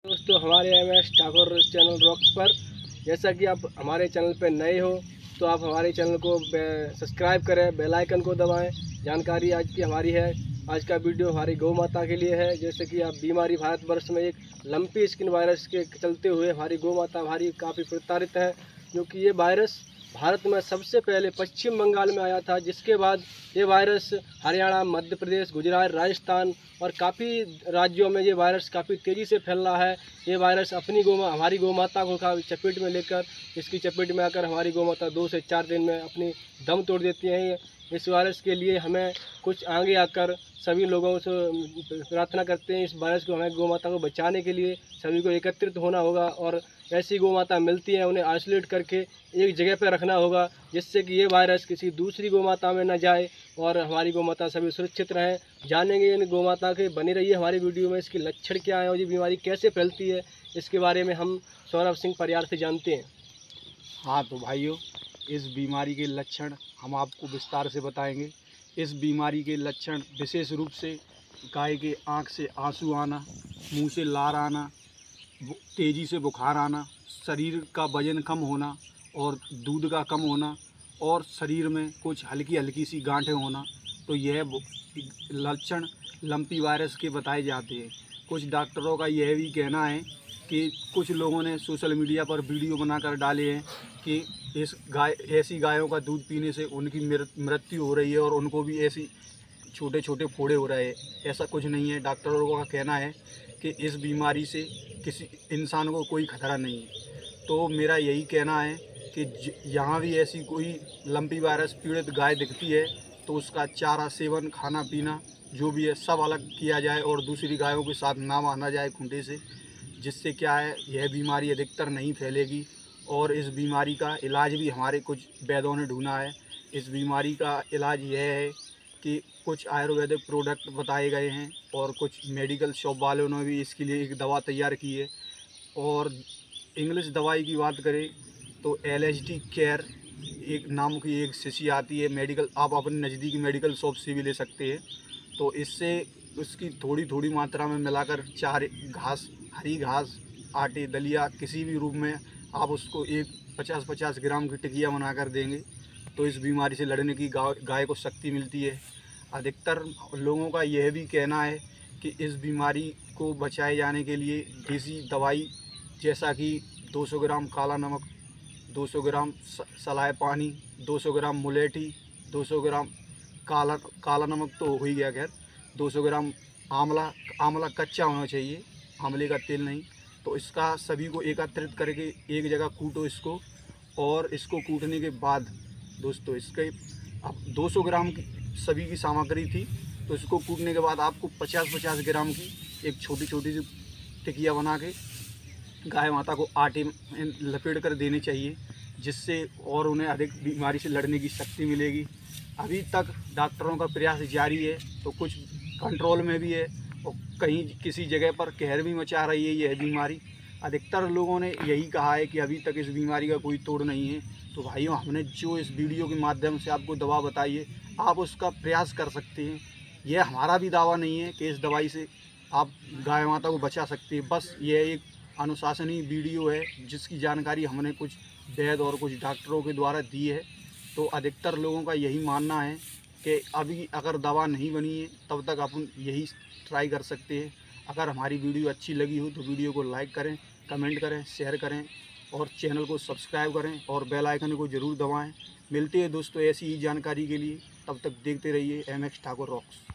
दोस्तों, हमारे MS Thakur channel rocks पर, जैसा कि आप हमारे चैनल पर नए हो तो आप हमारे चैनल को सब्सक्राइब करें, बेल आइकन को दबाएं। जानकारी आज की हमारी है, आज का वीडियो हमारी गौ माता के लिए है। जैसे कि आप बीमारी भारतवर्ष में एक लंपी स्किन वायरस के चलते हुए हमारी गौ माता हमारी काफ़ी प्रताड़ित है, क्योंकि ये वायरस भारत में सबसे पहले पश्चिम बंगाल में आया था, जिसके बाद ये वायरस हरियाणा, मध्य प्रदेश, गुजरात, राजस्थान और काफ़ी राज्यों में ये वायरस काफ़ी तेज़ी से फैल रहा है। ये वायरस हमारी गौ माता को चपेट में लेकर, इसकी चपेट में आकर हमारी गौ माता 2 से 4 दिन में अपनी दम तोड़ देती हैं। इस वायरस के लिए हमें कुछ आगे आकर सभी लोगों से प्रार्थना करते हैं, इस वायरस को हमें गौ माता को बचाने के लिए सभी को एकत्रित होना होगा और ऐसी गौ माता मिलती है उन्हें आइसोलेट करके एक जगह पर रखना होगा, जिससे कि ये वायरस किसी दूसरी गौ माता में न जाए और हमारी गौ माता सभी सुरक्षित रहें। जानेंगे इन गौ माता के, बनी रहिए हमारी वीडियो में। इसके लक्षण क्या है और ये बीमारी कैसे फैलती है, इसके बारे में हम सौरभ सिंह परियार से जानते हैं। हाँ तो भाइयों, इस बीमारी के लक्षण हम आपको विस्तार से बताएंगे। इस बीमारी के लक्षण विशेष रूप से गाय के आँख से आंसू आना, मुंह से लार आना, तेज़ी से बुखार आना, शरीर का वजन कम होना और दूध का कम होना और शरीर में कुछ हल्की हल्की सी गांठें होना, तो यह लक्षण लंपी वायरस के बताए जाते हैं। कुछ डॉक्टरों का यह भी कहना है कि कुछ लोगों ने सोशल मीडिया पर वीडियो बनाकर डाले हैं कि ऐसी गायों का दूध पीने से उनकी मृत्यु हो रही है और उनको भी ऐसी छोटे छोटे फोड़े हो रहे हैं। ऐसा कुछ नहीं है। डॉक्टरों का कहना है कि इस बीमारी से किसी इंसान को कोई खतरा नहीं है। तो मेरा यही कहना है कि यहाँ भी ऐसी कोई लंपी वायरस पीड़ित गाय दिखती है तो उसका चारा सेवन, खाना पीना जो भी है सब अलग किया जाए और दूसरी गायों के साथ ना बांधा जाए खूंटे से, जिससे क्या है यह बीमारी अधिकतर नहीं फैलेगी। और इस बीमारी का इलाज भी हमारे कुछ वैद्यों ने ढूंढा है। इस बीमारी का इलाज यह है कि कुछ आयुर्वेदिक प्रोडक्ट बताए गए हैं और कुछ मेडिकल शॉप वालों ने भी इसके लिए एक दवा तैयार की है। और इंग्लिश दवाई की बात करें तो LHD केयर एक नाम की एक शीशी आती है मेडिकल, आप अपने नज़दीकी मेडिकल शॉप से भी ले सकते हैं। तो इससे उसकी थोड़ी थोड़ी मात्रा में मिलाकर चार घास, हरी घास, आटे, दलिया किसी भी रूप में आप उसको एक 50-50 ग्राम की टिकिया बनाकर देंगे तो इस बीमारी से लड़ने की गाय को शक्ति मिलती है। अधिकतर लोगों का यह भी कहना है कि इस बीमारी को बचाए जाने के लिए देसी दवाई जैसा कि 200 ग्राम काला नमक, 200 ग्राम सलाय पानी, 200 ग्राम मुलेठी, 200 ग्राम काला नमक तो हो ही गया, खैर 200 ग्राम आंवला कच्चा होना चाहिए, आंवले का तेल नहीं। तो इसका सभी को एकत्रित करके एक जगह कूटो इसको, और इसको कूटने के बाद दोस्तों इसके अब 200 ग्राम की सभी की सामग्री थी, तो इसको कूटने के बाद आपको 50-50 ग्राम की एक छोटी छोटी सी टिकिया बना के गाय माता को आटे में लपेट कर देनी चाहिए, जिससे और उन्हें अधिक बीमारी से लड़ने की शक्ति मिलेगी। अभी तक डॉक्टरों का प्रयास जारी है, तो कुछ कंट्रोल में भी है और कहीं किसी जगह पर कहर भी मचा रही है यह बीमारी। अधिकतर लोगों ने यही कहा है कि अभी तक इस बीमारी का कोई तोड़ नहीं है। तो भाइयों, हमने जो इस वीडियो के माध्यम से आपको दवा बताई है, आप उसका प्रयास कर सकते हैं। यह हमारा भी दावा नहीं है कि इस दवाई से आप गाय माता को बचा सकते हैं, बस यह एक अनुशासनीय वीडियो है जिसकी जानकारी हमने कुछ वैद्य और कुछ डॉक्टरों के द्वारा दी है। तो अधिकतर लोगों का यही मानना है कि अभी अगर दवा नहीं बनी है तब तक अपन यही ट्राई कर सकते हैं। अगर हमारी वीडियो अच्छी लगी हो तो वीडियो को लाइक करें, कमेंट करें, शेयर करें और चैनल को सब्सक्राइब करें और बेल आइकन को ज़रूर दबाएं। मिलते हैं दोस्तों ऐसी ही जानकारी के लिए, तब तक देखते रहिए MS ठाकुर रॉक्स।